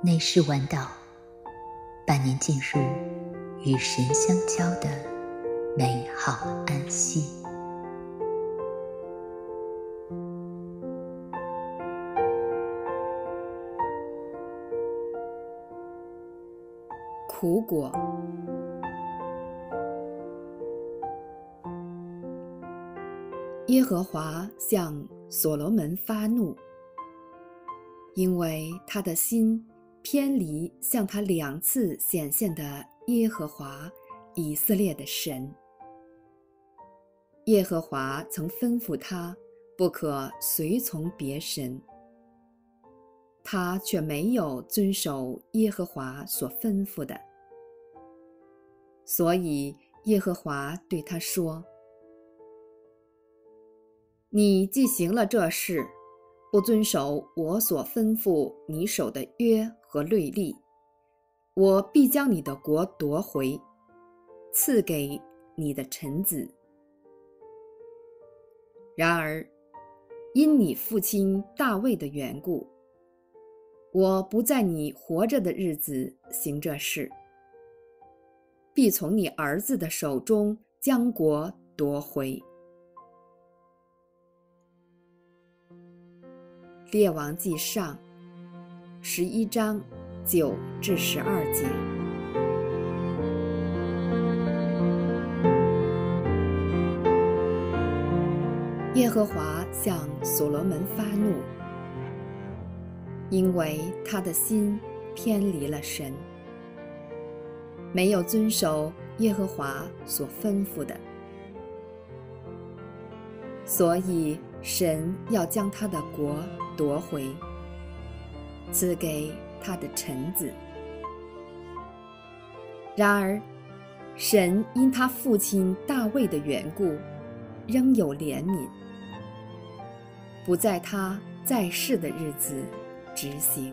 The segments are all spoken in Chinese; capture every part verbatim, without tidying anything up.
内视晚岛，伴您进入与神相交的美好安息。 苦果。耶和华向所罗门发怒，因为他的心偏离向他两次显现的耶和华以色列的神。耶和华曾吩咐他不可随从别神，他却没有遵守耶和华所吩咐的。所以耶和华对他说，你既行了这事，不遵守我所吩咐你守的约和律例，我必将你的国夺回，赐给你的臣子。然而因你父亲大卫的缘故，我不在你活着的日子行这事，必从你儿子的手中将国夺回。列王纪上十一章九至十二节。耶和华向所罗门发怒，因为他的心偏离了神，没有遵守耶和华所吩咐的，所以神要将他的国夺回，赐给他的臣子。然而神因他父亲大卫的缘故，仍有怜悯，不在他在世的日子执行。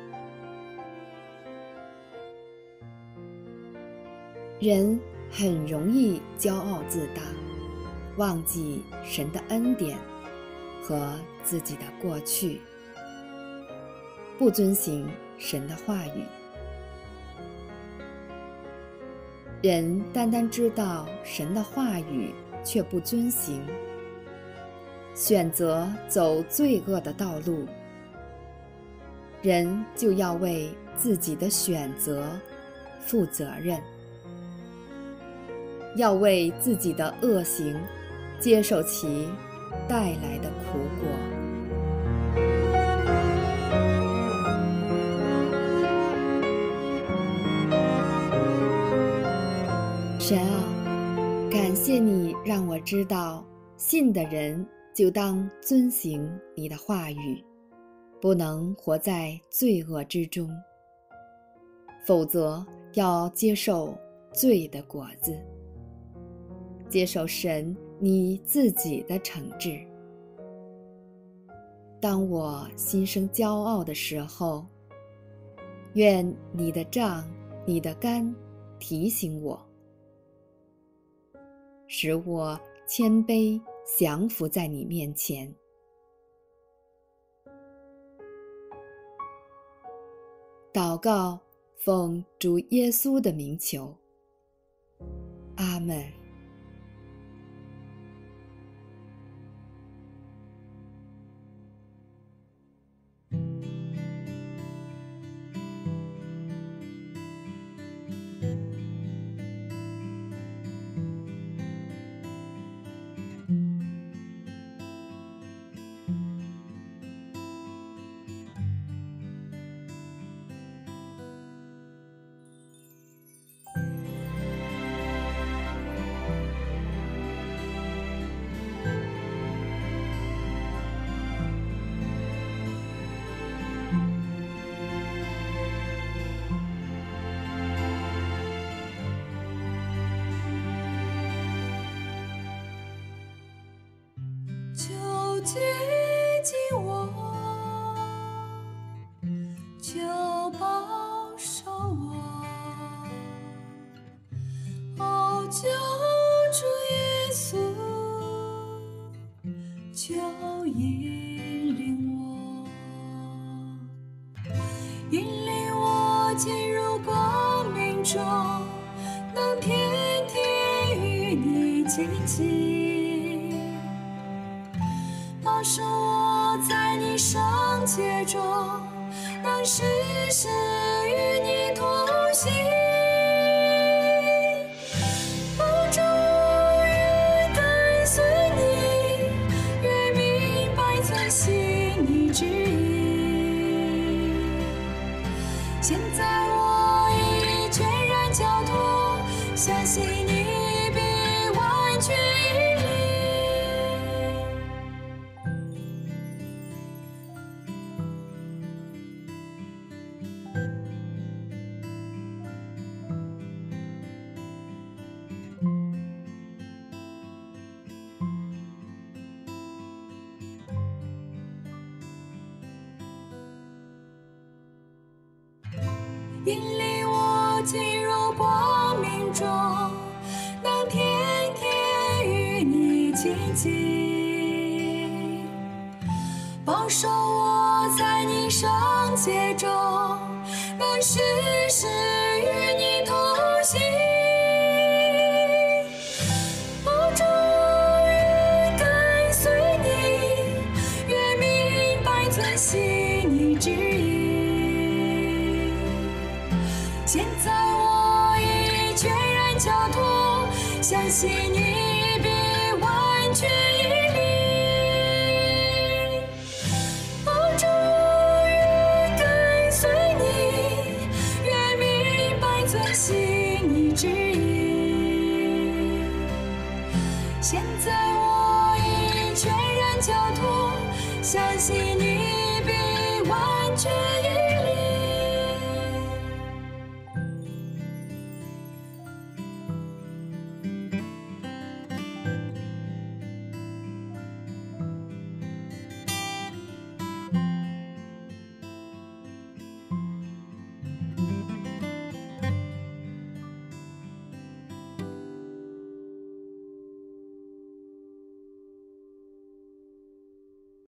人很容易骄傲自大，忘记神的恩典和自己的过去，不遵行神的话语。人单单知道神的话语，却不遵行，选择走罪恶的道路，人就要为自己的选择负责任，要为自己的恶行接受其带来的苦果。神啊，感谢你让我知道，信的人就当遵行你的话语，不能活在罪恶之中，否则要接受罪的果子，接受神你自己的惩治。当我心生骄傲的时候，愿你的杖、你的竿提醒我，使我谦卑降服在你面前。祷告，奉主耶稣的名求，阿们。 接近我，求保守我，哦，救主耶稣，求引领我，引领我。 心境，保守我在你圣洁中，能时时与你同行。保守我越跟随你，越明白遵行你旨意。现在我已全然交托，相信你必完全引领。引领我进入光明中，能天天与你亲近。保守我在你圣洁中，能时时与你同行。保守我越跟随你，越明白遵行你旨意。现在我已全然交托，相信你必完全引领。保守我越跟随你，越明白遵行你旨意。现在我已全然交托，相信